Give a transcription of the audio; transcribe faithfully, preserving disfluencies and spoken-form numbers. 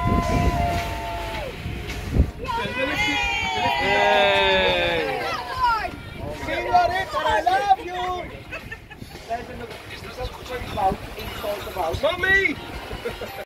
Hey. Señorita, I love you. Is dat goed zo gebouwd? Ingesloten gebouwd. Mommy!